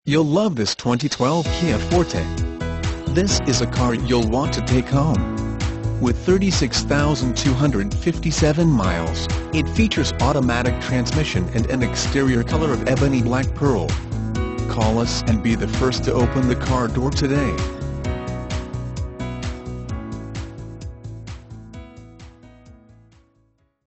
You'll love this 2012 Kia Forte. This is a car you'll want to take home. With 36,257 miles, it features automatic transmission and an exterior color of ebony black pearl. Call us and be the first to open the car door today.